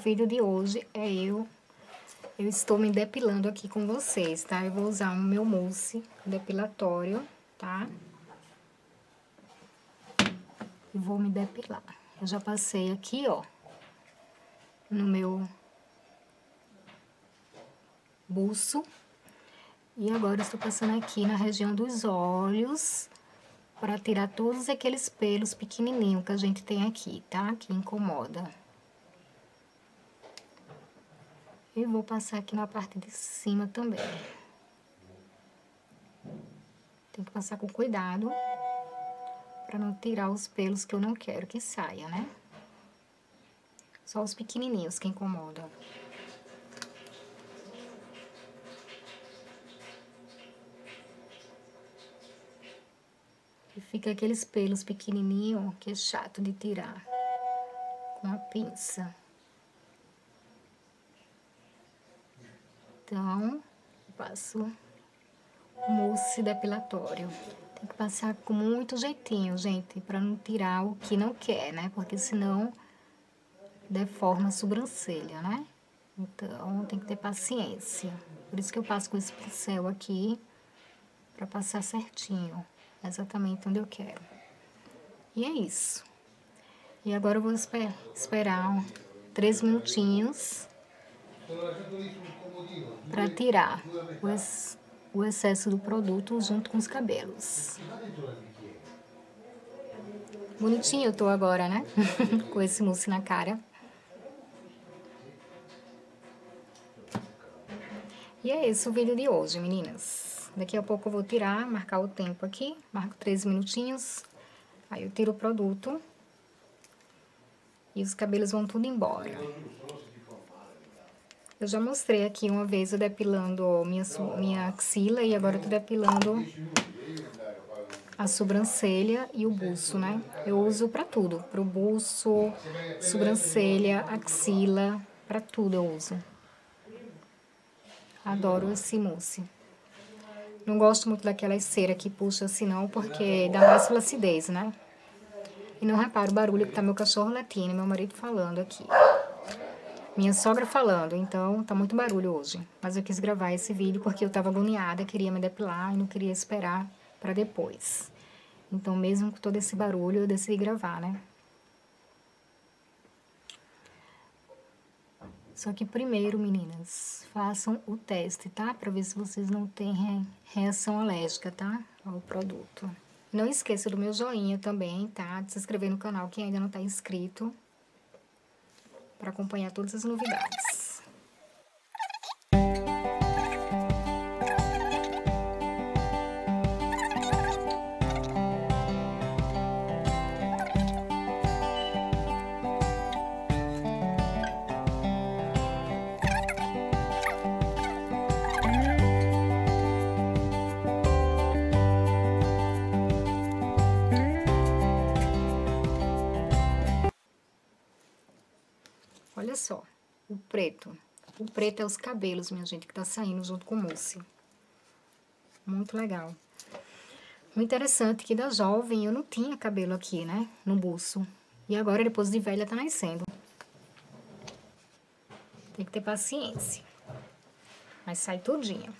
vídeo de hoje é eu estou me depilando aqui com vocês, tá? Eu vou usar o meu mousse depilatório, tá? E vou me depilar. Eu já passei aqui, ó, no meu buço. E agora eu estou passando aqui na região dos olhos, para tirar todos aqueles pelos pequenininhos que a gente tem aqui, tá? Que incomoda. E vou passar aqui na parte de cima também. Tem que passar com cuidado, para não tirar os pelos que eu não quero que saia, né? Só os pequenininhos que incomodam. E fica aqueles pelos pequenininhos que é chato de tirar com a pinça. Então, eu passo o mousse depilatório. Tem que passar com muito jeitinho, gente, pra não tirar o que não quer, né? Porque senão deforma a sobrancelha, né? Então, tem que ter paciência. Por isso que eu passo com esse pincel aqui, pra passar certinho, exatamente onde eu quero. E é isso. E agora eu vou esperar 3 minutinhos para tirar o excesso do produto junto com os cabelos. Bonitinho eu tô agora, né? Com esse mousse na cara. E é esse o vídeo de hoje, meninas. Daqui a pouco eu vou tirar, marcar o tempo aqui. Marco 3 minutinhos. Aí eu tiro o produto. E os cabelos vão tudo embora. Eu já mostrei aqui uma vez eu depilando minha axila e agora eu tô depilando a sobrancelha e o buço, né? Eu uso pra tudo, pro buço, sobrancelha, axila, pra tudo eu uso. Adoro esse mousse. Não gosto muito daquela cera que puxa assim não, porque dá mais flacidez, né? E não reparo o barulho que tá meu cachorro latindo, meu marido falando aqui. Minha sogra falando, então tá muito barulho hoje. Mas eu quis gravar esse vídeo porque eu tava agoniada, queria me depilar e não queria esperar pra depois. Então, mesmo com todo esse barulho, eu decidi gravar, né? Só que primeiro, meninas, façam o teste, tá? Pra ver se vocês não têm reação alérgica, tá? Ao produto. Não esqueça do meu joinha também, tá? De se inscrever no canal quem ainda não tá inscrito, para acompanhar todas as novidades. Olha só, o preto. O preto é os cabelos, minha gente, que tá saindo junto com o mousse. Muito legal. O interessante é que da jovem eu não tinha cabelo aqui, né? No buço. E agora, depois de velha, tá nascendo. Tem que ter paciência. Mas sai tudinho.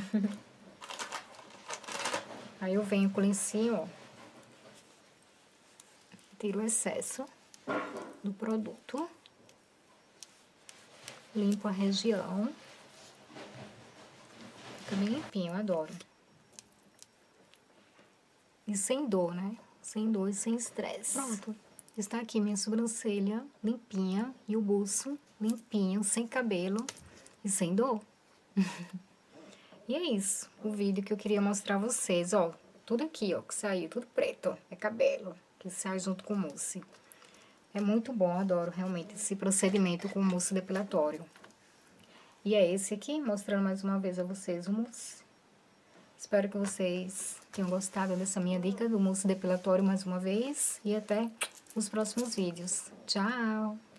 Aí eu venho com o lencinho, ó. Tiro o excesso do produto. Limpo a região. Fica bem limpinho, eu adoro. E sem dor, né? Sem dor e sem estresse. Pronto. Está aqui minha sobrancelha limpinha e o buço limpinho, sem cabelo e sem dor. E é isso, o vídeo que eu queria mostrar a vocês, ó. Tudo aqui, ó, que saiu, tudo preto, ó, é cabelo, que sai junto com o mousse. É muito bom, adoro realmente esse procedimento com o mousse depilatório. E é esse aqui, mostrando mais uma vez a vocês o mousse. Espero que vocês tenham gostado dessa minha dica do mousse depilatório mais uma vez. E até os próximos vídeos. Tchau!